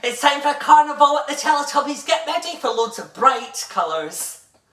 It's time for a carnival at the Teletubbies. Get ready for loads of bright colours.